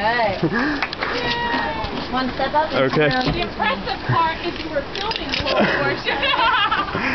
Good. One step up. Okay. The impressive part is you were filming the whole portion.